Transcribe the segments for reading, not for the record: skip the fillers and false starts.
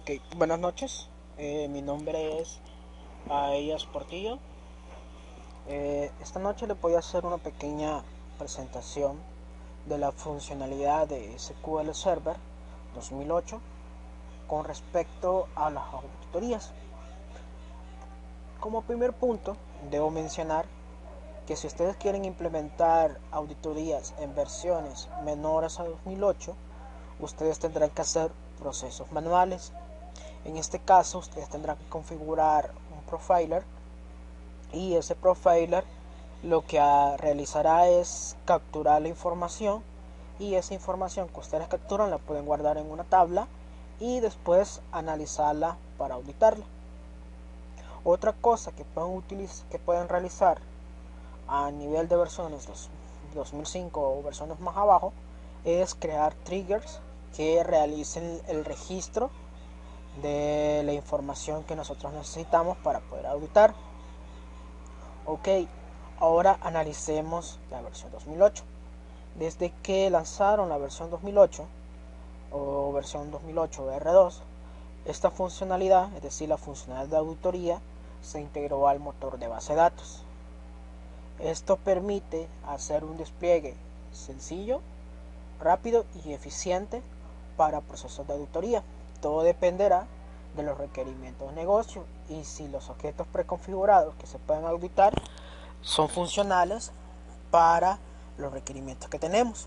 Ok, buenas noches. Mi nombre es Aías Portillo. Esta noche le voy a hacer una pequeña presentación de la funcionalidad de SQL Server 2008 con respecto a las auditorías. Como primer punto, debo mencionar que si ustedes quieren implementar auditorías en versiones menores a 2008, ustedes tendrán que hacer procesos manuales. En este caso, ustedes tendrán que configurar un profiler y ese profiler lo que realizará es capturar la información, y esa información que ustedes capturan la pueden guardar en una tabla y después analizarla para auditarla. Otra cosa que pueden realizar a nivel de versiones 2005 o versiones más abajo es crear triggers que realicen el registro de la información que nosotros necesitamos para poder auditar. Ok, ahora analicemos la versión 2008. Desde que lanzaron la versión 2008 o versión 2008 R2, esta funcionalidad, es decir, la funcionalidad de auditoría, se integró al motor de base de datos. Esto permite hacer un despliegue sencillo, rápido y eficiente para procesos de auditoría. Todo dependerá de los requerimientos de negocio y si los objetos preconfigurados que se pueden auditar son funcionales para los requerimientos que tenemos.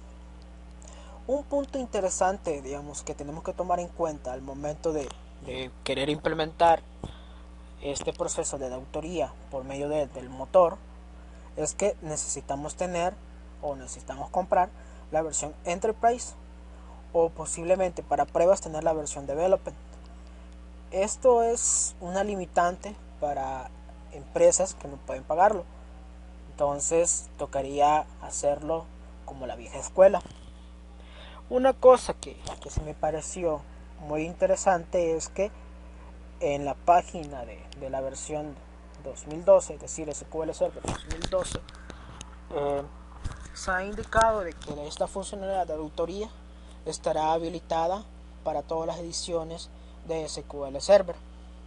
Un punto interesante, digamos, que tenemos que tomar en cuenta al momento de querer implementar este proceso de auditoría por medio del motor es que necesitamos tener o necesitamos comprar la versión Enterprise o posiblemente para pruebas tener la versión Development. Esto es una limitante para empresas que no pueden pagarlo. Entonces tocaría hacerlo como la vieja escuela. Una cosa que se me pareció muy interesante es que en la página de la versión 2012, es decir, SQL Server 2012, eh, se ha indicado de que esta funcionalidad de auditoría estará habilitada para todas las ediciones de SQL Server.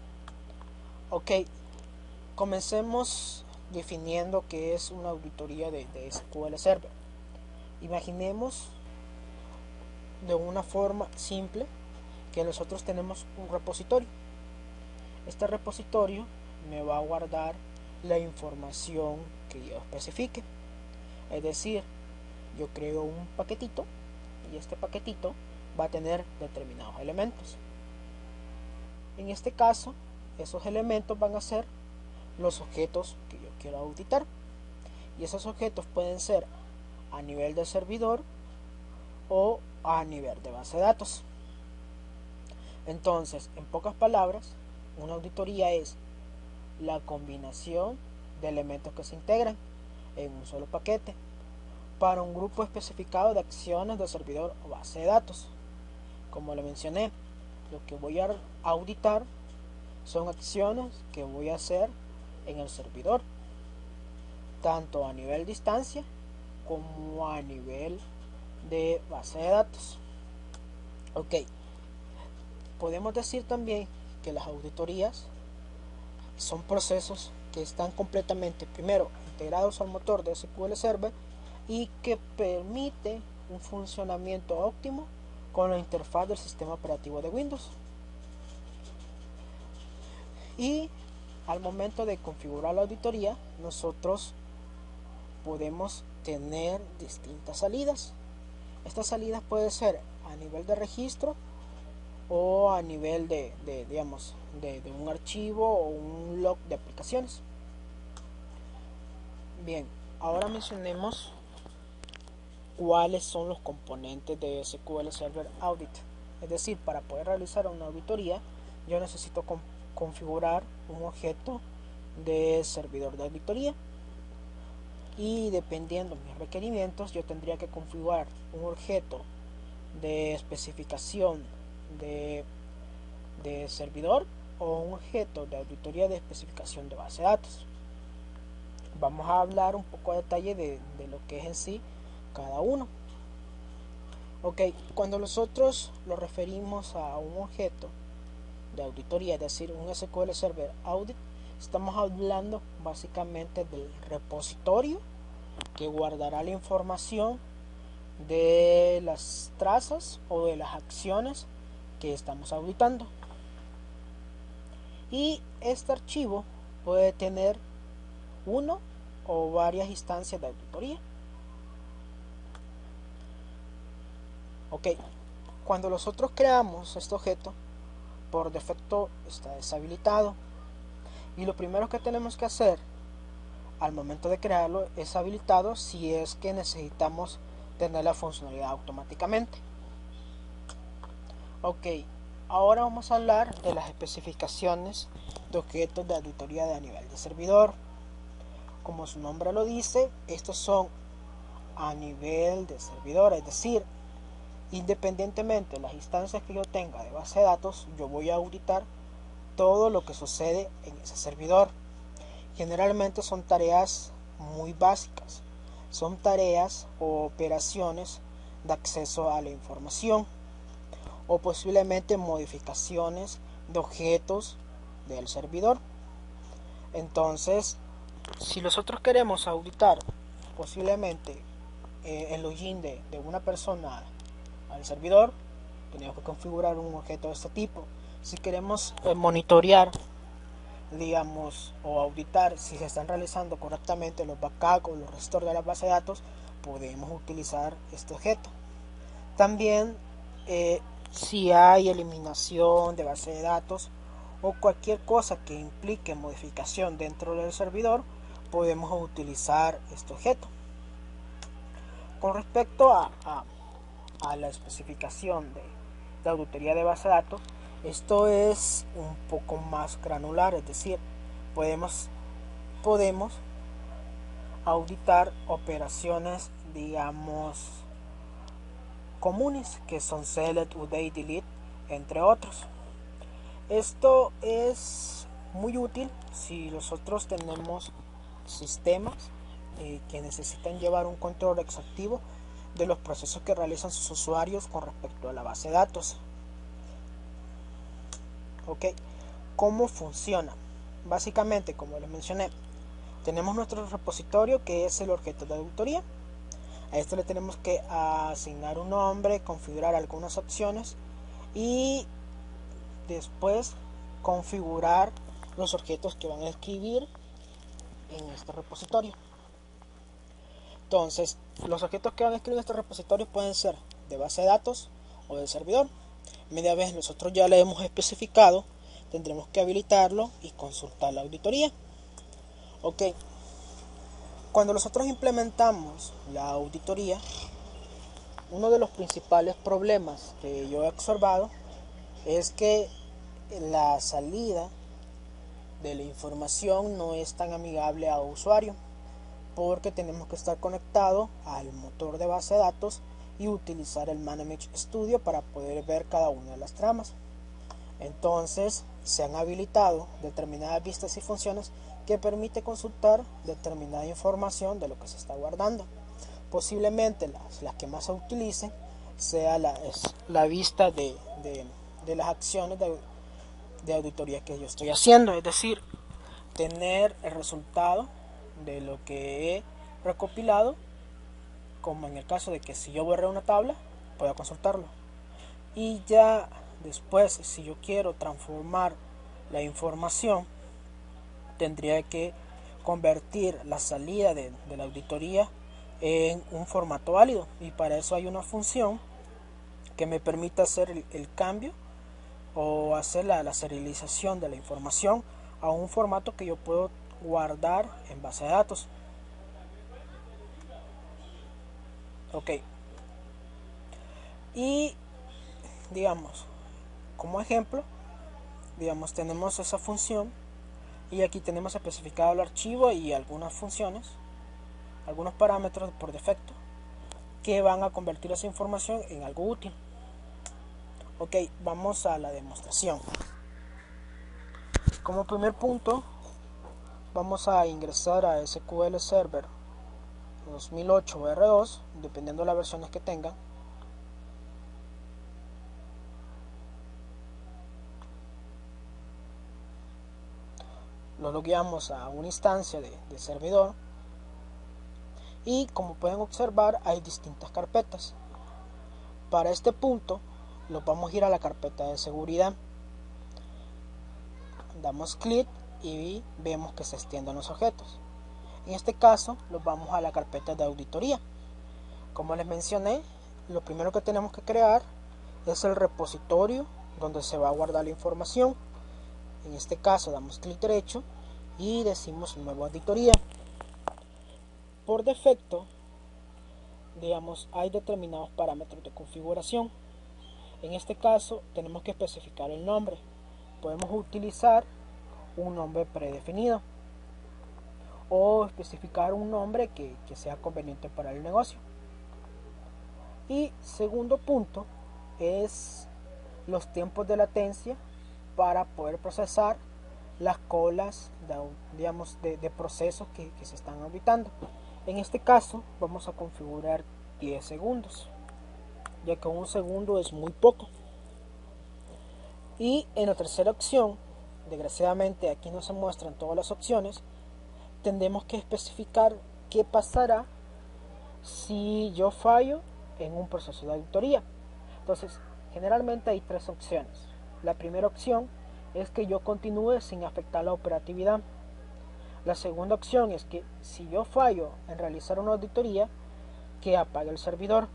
Ok, comencemos definiendo qué es una auditoría de SQL Server. Imaginemos de una forma simple que nosotros tenemos un repositorio. Este repositorio me va a guardar la información que yo especifique. Es decir, yo creo un paquetito y este paquetito va a tener determinados elementos. En este caso, esos elementos van a ser los objetos que yo quiero auditar. Y esos objetos pueden ser a nivel de servidor o a nivel de base de datos. Entonces, en pocas palabras, una auditoría es la combinación de elementos que se integran en un solo paquete para un grupo especificado de acciones de servidor o base de datos. Como le mencioné, lo que voy a auditar son acciones que voy a hacer en el servidor, tanto a nivel de instancia como a nivel de base de datos. Ok, podemos decir también que las auditorías son procesos que están completamente, primero, integrados al motor de SQL Server y que permite un funcionamiento óptimo con la interfaz del sistema operativo de Windows. Y al momento de configurar la auditoría, nosotros podemos tener distintas salidas. Estas salidas pueden ser a nivel de registro o a nivel digamos, de un archivo o un log de aplicaciones. Bien, ahora mencionemos cuáles son los componentes de SQL Server Audit. Es decir, para poder realizar una auditoría, yo necesito configurar un objeto de servidor de auditoría. Y dependiendo de mis requerimientos, yo tendría que configurar un objeto de especificación de servidor o un objeto de auditoría de especificación de base de datos. Vamos a hablar un poco a detalle de lo que es en sí cada uno. Ok, cuando nosotros lo referimos a un objeto de auditoría, es decir, un SQL Server Audit, estamos hablando básicamente del repositorio que guardará la información de las trazas o de las acciones que estamos auditando. Y este archivo puede tener uno o varias instancias de auditoría. Ok, cuando nosotros creamos este objeto, por defecto está deshabilitado, y lo primero que tenemos que hacer al momento de crearlo es habilitarlo si es que necesitamos tener la funcionalidad automáticamente. Ok, ahora vamos a hablar de las especificaciones de objetos de auditoría de nivel de servidor. Como su nombre lo dice, estos son a nivel de servidor, es decir, independientemente de las instancias que yo tenga de base de datos, yo voy a auditar todo lo que sucede en ese servidor. Generalmente son tareas muy básicas, son tareas o operaciones de acceso a la información o posiblemente modificaciones de objetos del servidor. Entonces, si nosotros queremos auditar posiblemente el login de una persona al servidor, tenemos que configurar un objeto de este tipo. Si queremos monitorear, digamos, o auditar si se están realizando correctamente los backups o los restores de la base de datos, podemos utilizar este objeto. También si hay eliminación de base de datos o cualquier cosa que implique modificación dentro del servidor, podemos utilizar este objeto. Con respecto a la especificación de auditoría de base de datos, esto es un poco más granular, es decir, podemos auditar operaciones, digamos, comunes, que son select, update, delete, entre otros. Esto es muy útil si nosotros tenemos sistemas que necesitan llevar un control exhaustivo de los procesos que realizan sus usuarios con respecto a la base de datos. Ok, ¿cómo funciona? Básicamente, como les mencioné, tenemos nuestro repositorio que es el objeto de auditoría. A esto le tenemos que asignar un nombre, configurar algunas opciones y después configurar los objetos que van a escribir en este repositorio. Entonces, los objetos que van a escribir en este repositorio pueden ser de base de datos o de servidor. Media vez nosotros ya le hemos especificado, tendremos que habilitarlo y consultar la auditoría. Ok, cuando nosotros implementamos la auditoría, uno de los principales problemas que yo he observado es que la salida de la información no es tan amigable a usuario, porque tenemos que estar conectado al motor de base de datos y utilizar el Management Studio para poder ver cada una de las tramas. Entonces se han habilitado determinadas vistas y funciones que permite consultar determinada información de lo que se está guardando. Posiblemente las que más se utilicen sea la vista de las acciones de auditoría que yo estoy haciendo, es decir, tener el resultado de lo que he recopilado, como en el caso de que si yo borré una tabla, pueda consultarlo. Y ya después, si yo quiero transformar la información, tendría que convertir la salida de la auditoría en un formato válido, y para eso hay una función que me permite hacer el cambio o hacer la serialización de la información a un formato que yo puedo guardar en base de datos. Ok, y digamos, como ejemplo, digamos, tenemos esa función y aquí tenemos especificado el archivo y algunas funciones, algunos parámetros por defecto que van a convertir esa información en algo útil. Ok, vamos a la demostración. Como primer punto, vamos a ingresar a SQL Server 2008 o R2, dependiendo de las versiones que tengan. lo logueamos a una instancia de servidor y como pueden observar hay distintas carpetas. Para este punto los vamos a ir a la carpeta de seguridad, damos clic y vemos que se extienden los objetos. En este caso los vamos a la carpeta de auditoría. Como les mencioné, lo primero que tenemos que crear es el repositorio donde se va a guardar la información. En este caso damos clic derecho y decimos nueva auditoría. Por defecto, digamos, hay determinados parámetros de configuración. En este caso tenemos que especificar el nombre. Podemos utilizar un nombre predefinido o especificar un nombre que sea conveniente para el negocio. Y segundo punto es los tiempos de latencia para poder procesar las colas de procesos que se están auditando. En este caso vamos a configurar 10 segundos, ya que un segundo es muy poco. Y en la tercera opción, desgraciadamente aquí no se muestran todas las opciones, tendremos que especificar qué pasará si yo fallo en un proceso de auditoría. Entonces, generalmente hay tres opciones. La primera opción es que yo continúe sin afectar la operatividad. La segunda opción es que si yo fallo en realizar una auditoría, que apague el servidor.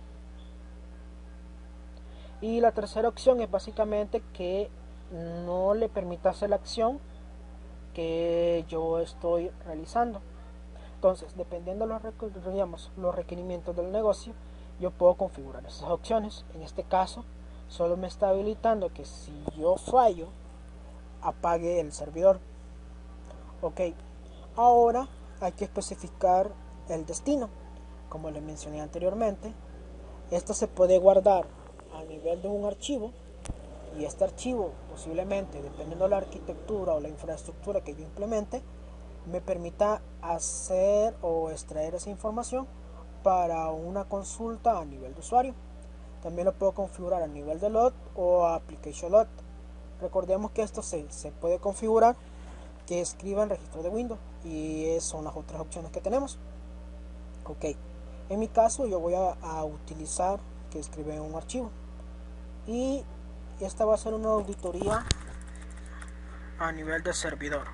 Y la tercera opción es básicamente que no le permita hacer la acción que yo estoy realizando. Entonces, dependiendo de los requerimientos del negocio, yo puedo configurar esas opciones. En este caso, solo me está habilitando que si yo fallo, apague el servidor. Ok, ahora hay que especificar el destino. Como les mencioné anteriormente, esto se puede guardar a nivel de un archivo, y este archivo posiblemente, dependiendo de la arquitectura o la infraestructura que yo implemente, me permita hacer o extraer esa información para una consulta a nivel de usuario. También lo puedo configurar a nivel de load o application load. Recordemos que esto se puede configurar que escriba en registro de Windows, y son las otras opciones que tenemos. Ok, en mi caso yo voy a utilizar que escribe en un archivo, y esta va a ser una auditoría a nivel de servidor.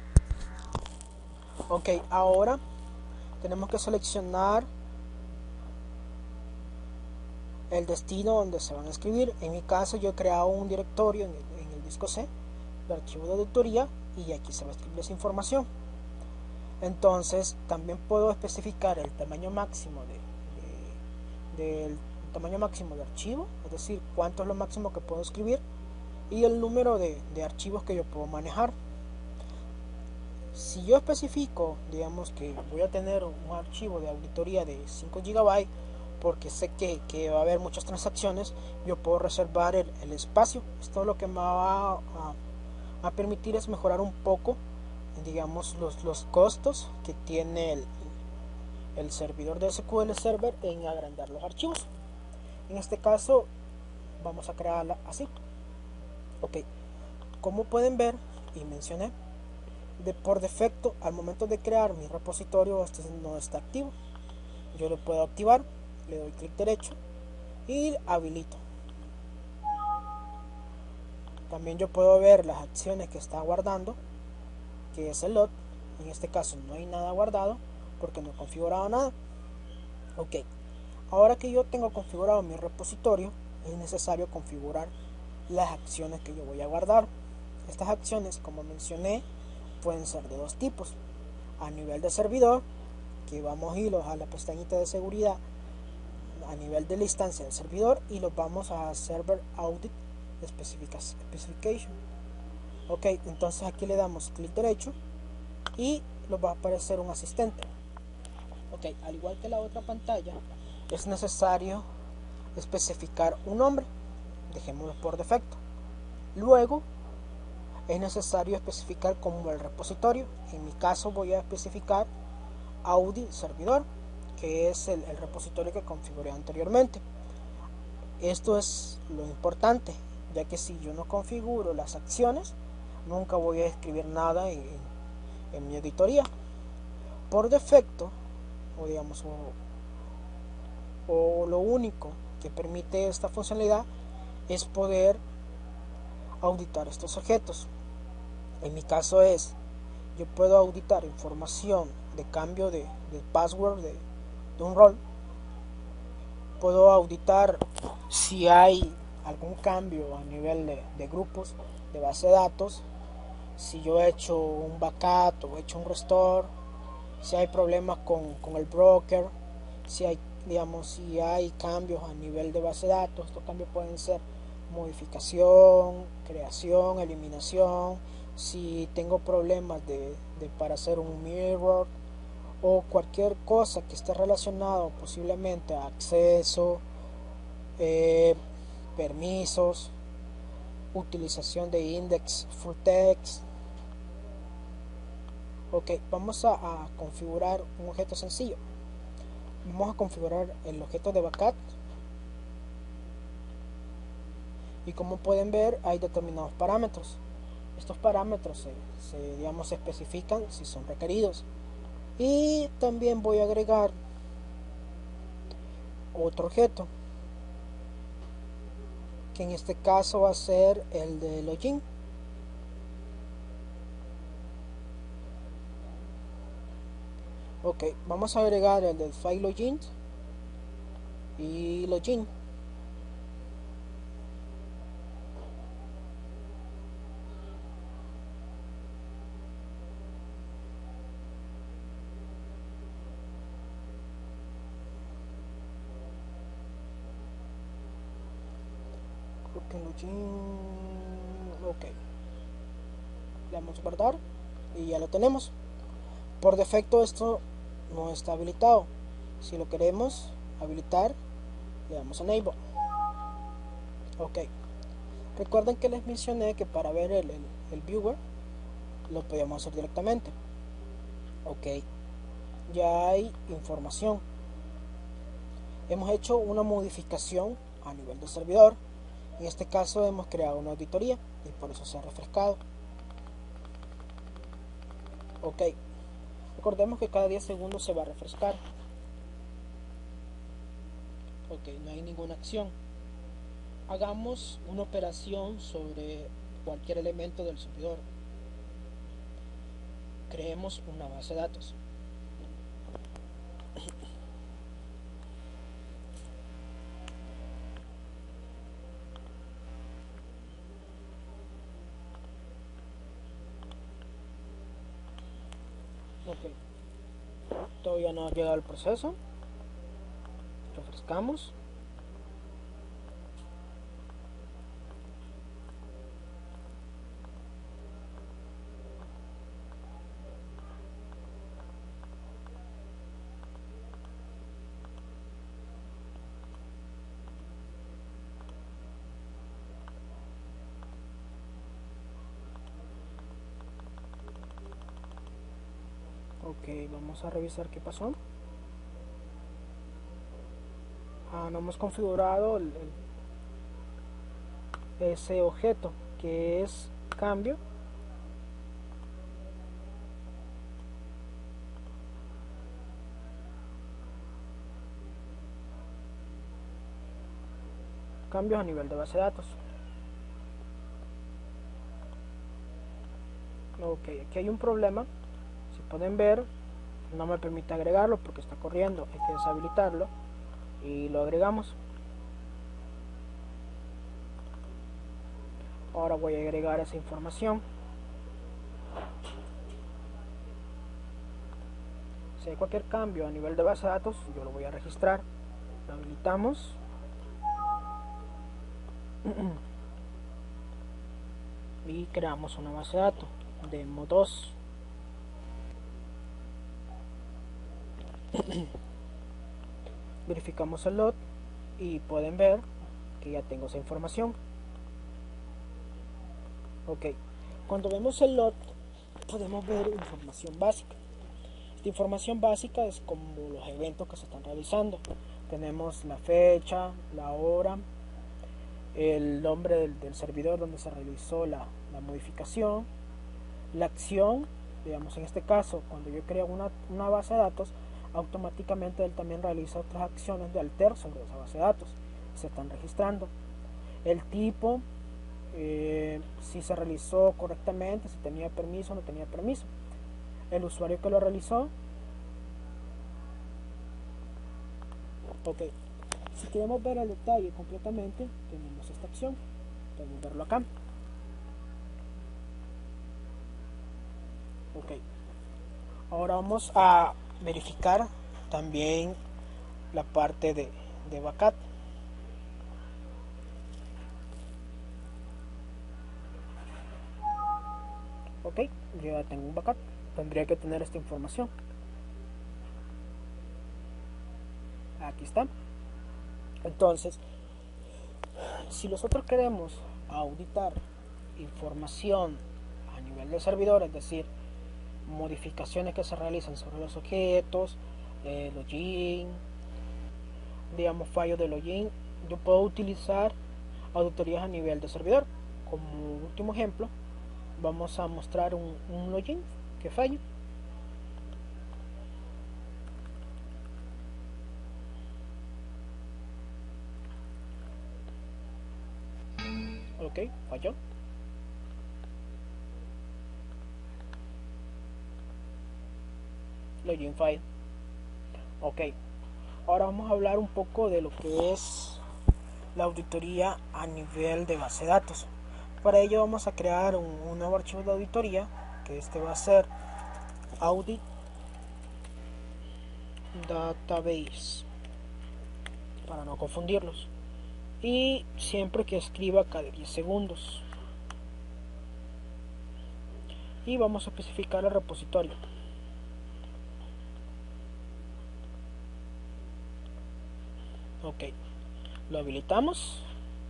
Ok, ahora tenemos que seleccionar el destino donde se van a escribir. En mi caso yo he creado un directorio en el disco C de archivo de auditoría, y aquí se va a escribir esa información. Entonces también puedo especificar el tamaño máximo del tamaño máximo de archivo, es decir, cuánto es lo máximo que puedo escribir, y el número de archivos que yo puedo manejar. Si yo especifico, digamos que voy a tener un archivo de auditoría de 5 GB, porque sé que va a haber muchas transacciones, yo puedo reservar el espacio. Esto lo que me va a permitir es mejorar un poco, digamos, los costos que tiene el servidor de SQL Server en agrandar los archivos. En este caso vamos a crearla así. Ok, como pueden ver y mencioné, por defecto al momento de crear mi repositorio este no está activo. Yo lo puedo activar, le doy clic derecho y habilito. También yo puedo ver las acciones que está guardando, que es el load. En este caso no hay nada guardado porque no he configurado nada. Ok, ahora que yo tengo configurado mi repositorio, es necesario configurar las acciones que yo voy a guardar. Estas acciones, como mencioné, pueden ser de dos tipos. A nivel de servidor, que vamos a ir a la pestañita de seguridad a nivel de la instancia del servidor, y los vamos a Server Audit Specification. Ok, entonces aquí le damos clic derecho y nos va a aparecer un asistente. Ok, al igual que la otra pantalla, es necesario especificar un nombre, dejémoslo por defecto. Luego es necesario especificar como el repositorio. En mi caso voy a especificar Audit Servidor, que es el repositorio que configuré anteriormente. Esto es lo importante, ya que si yo no configuro las acciones, nunca voy a escribir nada en mi auditoría. Por defecto, o digamos, o lo único que permite esta funcionalidad es poder auditar estos objetos. En mi caso yo puedo auditar información de cambio de password de un rol. Puedo auditar si hay algún cambio a nivel de grupos, de base de datos, si yo he hecho un backup o he hecho un restore, si hay problemas con el broker, si hay, digamos, si hay cambios a nivel de base de datos. Estos cambios pueden ser modificación, creación, eliminación, si tengo problemas para hacer un mirror o cualquier cosa que esté relacionado posiblemente a acceso, permisos, utilización de index full text. Ok, vamos a configurar un objeto sencillo. Vamos a configurar el objeto de backup y como pueden ver hay determinados parámetros. Estos parámetros se especifican si son requeridos. Y también voy a agregar otro objeto, que en este caso va a ser el de login. Ok, vamos a agregar el del file login y login. Ok, le damos a guardar y ya lo tenemos. Por defecto esto no está habilitado. Si lo queremos habilitar, le damos a enable. Ok, recuerden que les mencioné que para ver el viewer lo podíamos hacer directamente. Ok, ya hay información. Hemos hecho una modificación a nivel del servidor. En este caso hemos creado una auditoría y por eso se ha refrescado. Ok, recordemos que cada 10 segundos se va a refrescar. Ok, no hay ninguna acción. Hagamos una operación sobre cualquier elemento del servidor. Creemos una base de datos. Ok, todavía no ha llegado el proceso. Refrescamos. Ok, vamos a revisar qué pasó. No hemos configurado ese objeto que es cambio. Cambios a nivel de base de datos. Ok, aquí hay un problema. Si pueden ver, no me permite agregarlo porque está corriendo. Hay que deshabilitarlo y lo agregamos. Ahora voy a agregar esa información. Si hay cualquier cambio a nivel de base de datos, yo lo voy a registrar. Lo habilitamos. Y creamos una base de datos demo 2. Verificamos el lot y pueden ver que ya tengo esa información. Ok, cuando vemos el lot podemos ver información básica. Esta información básica es como los eventos que se están realizando. Tenemos la fecha, la hora, el nombre del servidor donde se realizó la modificación, la acción, digamos en este caso, cuando yo creo una base de datos, automáticamente él también realiza otras acciones de alter sobre esa base de datos, se están registrando. El tipo, si se realizó correctamente, si tenía permiso o no tenía permiso. El usuario que lo realizó. Ok, si queremos ver el detalle completamente, tenemos esta opción, podemos verlo acá. Ok, ahora vamos a verificar también la parte de backup. Ok, yo ya tengo un backup, tendría que tener esta información. Aquí está. Entonces, si nosotros queremos auditar información a nivel de servidor, es decir, modificaciones que se realizan sobre los objetos, login, digamos fallos de login, yo puedo utilizar auditorías a nivel de servidor. Como último ejemplo, vamos a mostrar un login que falle. Ok, falló. Login file. Ok, ahora vamos a hablar un poco de lo que es la auditoría a nivel de base de datos. Para ello vamos a crear un nuevo archivo de auditoría, que este va a ser audit database, para no confundirlos, y siempre que escriba cada 10 segundos, y vamos a especificar el repositorio. Ok, lo habilitamos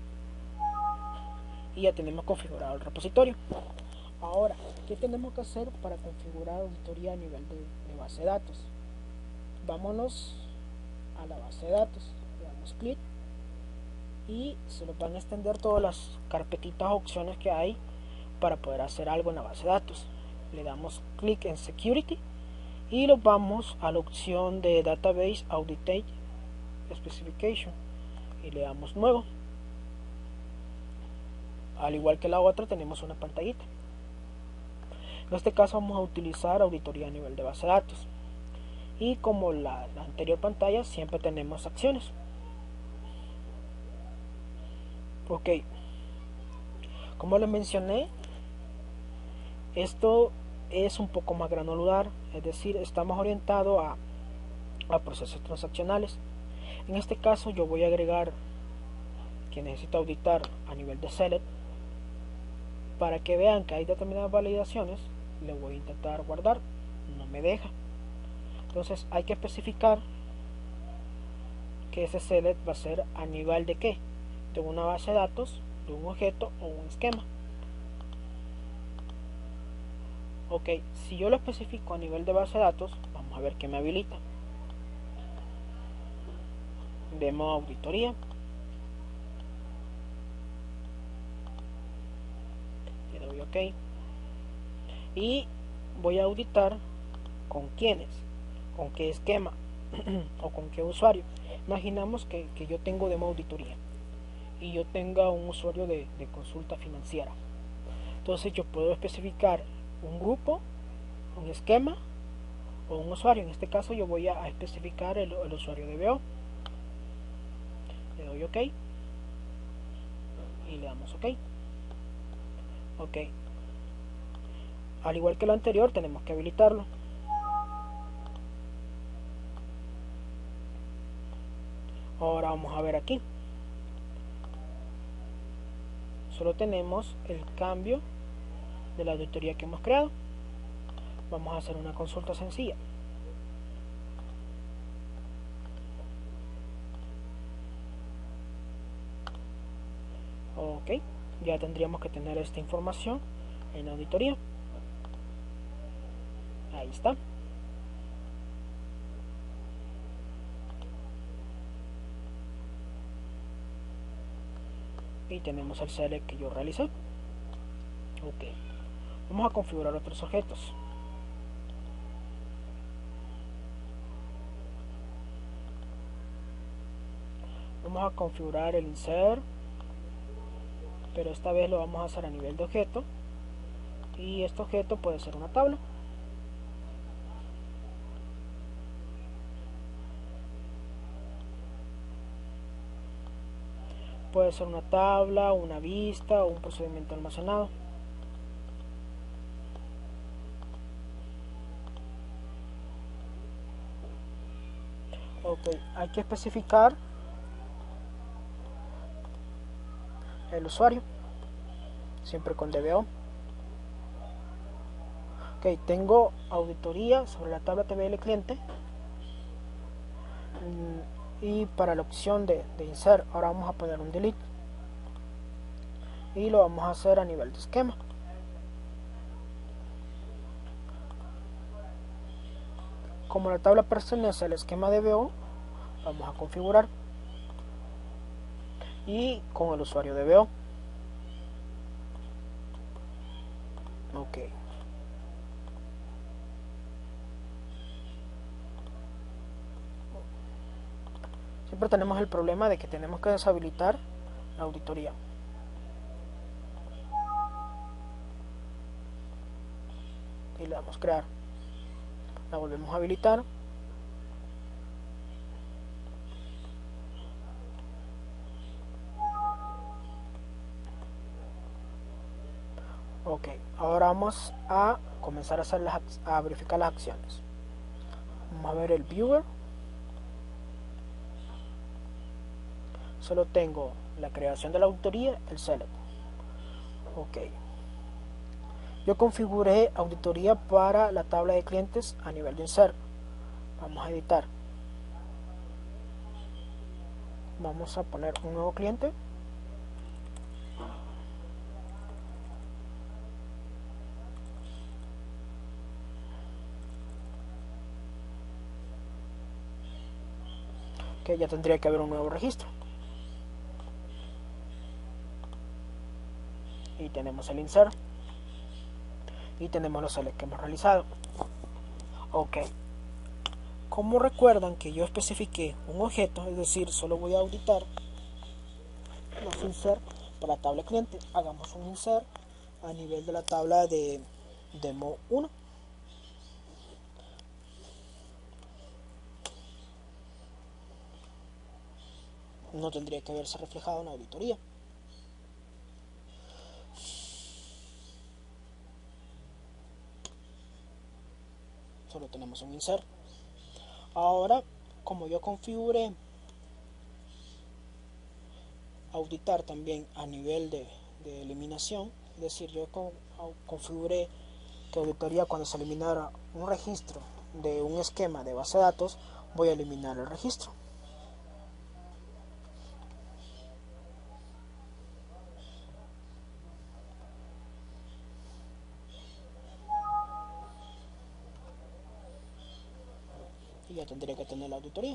y ya tenemos configurado el repositorio. Ahora, ¿qué tenemos que hacer para configurar auditoría a nivel de base de datos? Vámonos a la base de datos, le damos clic y se nos van a extender todas las carpetitas o opciones que hay para poder hacer algo en la base de datos. Le damos clic en Security y nos vamos a la opción de Database Audit Specification y le damos Nuevo. Al igual que la otra, tenemos una pantallita. En este caso vamos a utilizar auditoría a nivel de base de datos. Y como la anterior pantalla, siempre tenemos acciones. Ok, como les mencioné, esto es un poco más granular, es decir, estamos orientados a procesos transaccionales. En este caso yo voy a agregar que necesito auditar a nivel de select. Para que vean que hay determinadas validaciones, le voy a intentar guardar, no me deja. Entonces hay que especificar que ese select va a ser a nivel de qué, de una base de datos, de un objeto o un esquema. Ok, si yo lo especifico a nivel de base de datos, vamos a ver qué me habilita. Vemos auditoría, le doy ok y voy a auditar con quiénes, con qué esquema o con qué usuario. Imaginamos que yo tengo demo auditoría y yo tenga un usuario de consulta financiera. Entonces yo puedo especificar un grupo, un esquema o un usuario. En este caso yo voy a especificar el usuario de BO. Le doy ok y le damos ok. Ok, al igual que lo anterior tenemos que habilitarlo. Ahora vamos a ver aquí, solo tenemos el cambio de la auditoría que hemos creado. Vamos a hacer una consulta sencilla. Ok, ya tendríamos que tener esta información en la auditoría. Ahí está. y tenemos el select que yo realicé. Ok, vamos a configurar otros objetos. Vamos a configurar el insert, pero esta vez lo vamos a hacer a nivel de objeto, y este objeto puede ser una tabla. Puede ser una tabla, una vista o un procedimiento almacenado. Ok, hay que especificar el usuario, siempre con DBO. Ok, tengo auditoría sobre la tabla TBL cliente. Y para la opción de insert, ahora vamos a poner un delete. Y lo vamos a hacer a nivel de esquema. Como la tabla pertenece al esquema DBO, vamos a configurar. Y con el usuario DBO. Ok. Siempre tenemos el problema de que tenemos que deshabilitar la auditoría. Y le damos crear. La volvemos a habilitar. Ok, ahora vamos a comenzar a verificar las acciones. Vamos a ver el viewer. Solo tengo la creación de la auditoría, el select. Ok. Yo configuré auditoría para la tabla de clientes a nivel de insert. Vamos a editar. Vamos a poner un nuevo cliente. Que ya tendría que haber un nuevo registro. Y tenemos el insert. Y tenemos los selects que hemos realizado. Ok. Como recuerdan que yo especifiqué un objeto, es decir, solo voy a auditar los insert para la tabla cliente, hagamos un insert a nivel de la tabla de demo 1. No tendría que verse reflejado en la auditoría. Solo tenemos un insert. Ahora, como yo configuré auditar también a nivel de eliminación, es decir, yo configuré que auditoría cuando se eliminara un registro de un esquema de base de datos, voy a eliminar el registro. Y ya tendría que tener la auditoría.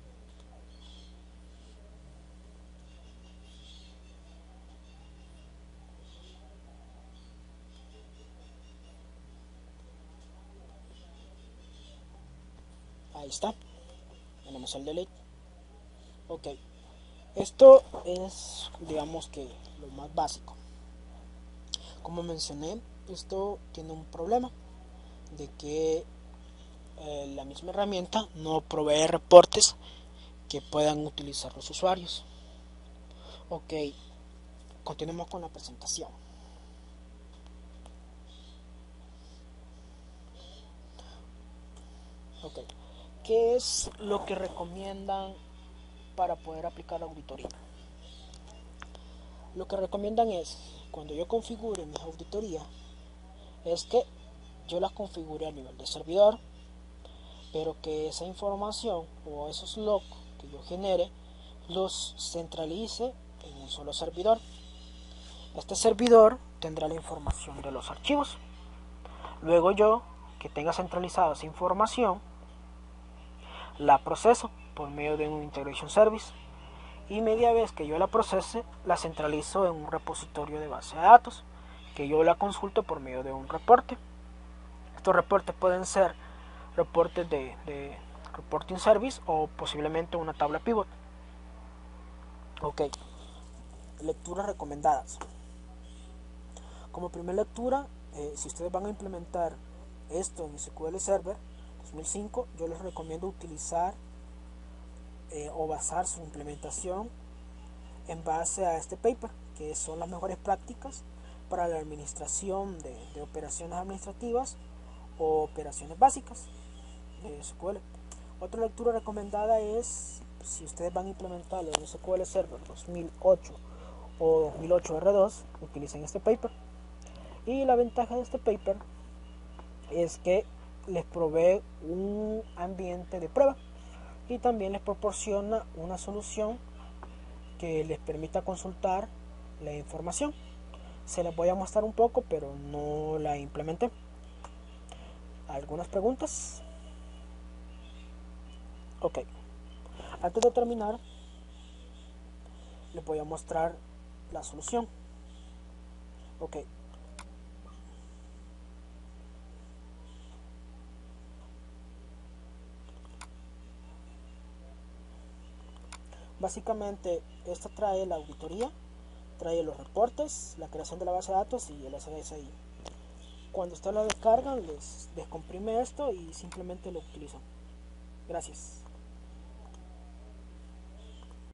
Ahí está. Tenemos el delete. Ok. Esto es, digamos que, lo más básico. Como mencioné, esto tiene un problema de que la misma herramienta no provee reportes que puedan utilizar los usuarios. Ok, continuemos con la presentación. Ok, ¿qué es lo que recomiendan para poder aplicar la auditoría? Lo que recomiendan es, cuando yo configure mis auditorías, es que yo las configure a nivel de servidor, pero que esa información o esos logs que yo genere los centralice en un solo servidor. Este servidor tendrá la información de los archivos. Luego yo, que tenga centralizada esa información, la proceso por medio de un integration service y media vez que yo la procese, la centralizo en un repositorio de base de datos, que yo la consulto por medio de un reporte. Estos reportes pueden ser reportes de reporting service o posiblemente una tabla pivot. Ok, lecturas recomendadas. Como primera lectura, si ustedes van a implementar esto en SQL Server 2005, yo les recomiendo utilizar o basar su implementación en base a este paper, que son las mejores prácticas para la administración de operaciones administrativas o operaciones básicas de SQL. Otra lectura recomendada es, si ustedes van a implementarlo en SQL Server 2008 o 2008 R2, utilicen este paper. Y la ventaja de este paper es que les provee un ambiente de prueba y también les proporciona una solución que les permita consultar la información. Se las voy a mostrar un poco, pero no la implementé. ¿Algunas preguntas? Ok. Antes de terminar, les voy a mostrar la solución. Ok. Básicamente, esta trae la auditoría, trae los reportes, la creación de la base de datos y el SSI. Cuando ustedes la descargan, les descomprime esto y simplemente lo utilizan. Gracias.